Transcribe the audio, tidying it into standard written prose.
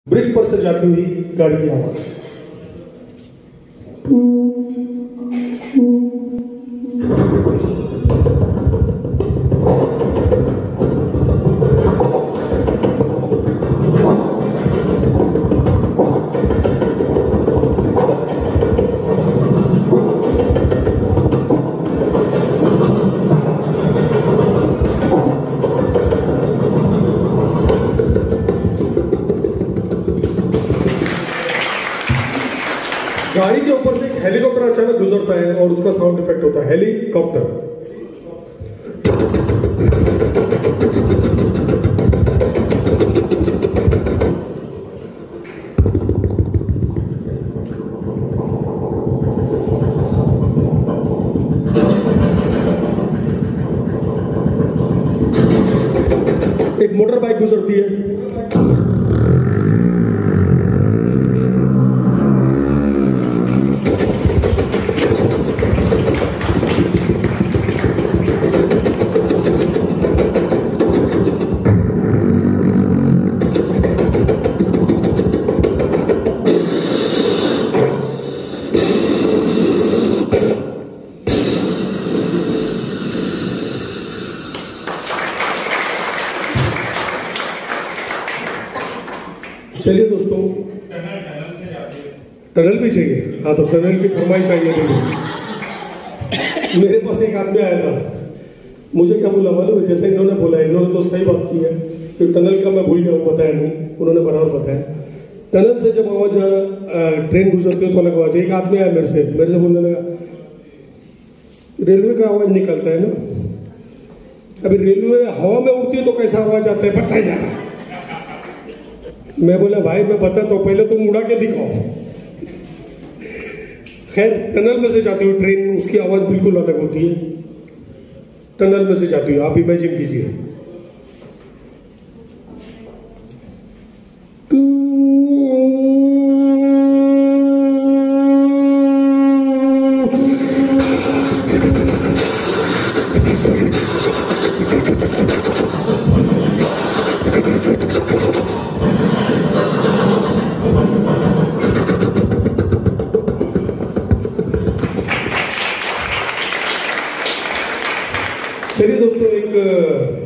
Bridge पर से जाती हुई गाड़ी की आवाज। गाड़ी के ऊपर से एक हेलीकॉप्टर अचानक गुजरता है और उसका साउंड इफेक्ट होता है हेलीकॉप्टर। एक मोटर बाइक गुजरती है। चलिए दोस्तों, टनल भी चाहिए। हाँ, तो टनल की फरमाइश आई है। मेरे पास एक आदमी आया था, मुझे क्या बोला मालूम है? जैसे इन्होंने बोला, इन्होंने तो सही बात की है कि टनल का मैं भूल गया हूँ, बताया नहीं, उन्होंने बराबर बताया। टनल से जब आवाज ट्रेन गुजरती है तो अलग आवाज। एक आदमी आया मेरे से बोलने लगा, रेलवे का आवाज निकलता है ना, अभी रेलवे हवा में उड़ती है तो कैसा आवाज आता है बताया जा रहा। मैं बोला भाई मैं बता तो पहले तुम उड़ा के दिखाओ। खैर, टनल में से जाती हुई ट्रेन, उसकी आवाज बिल्कुल अलग होती है। टनल में से जाती हुई आप इमेजिन कीजिए। चलिए दोस्तों, एक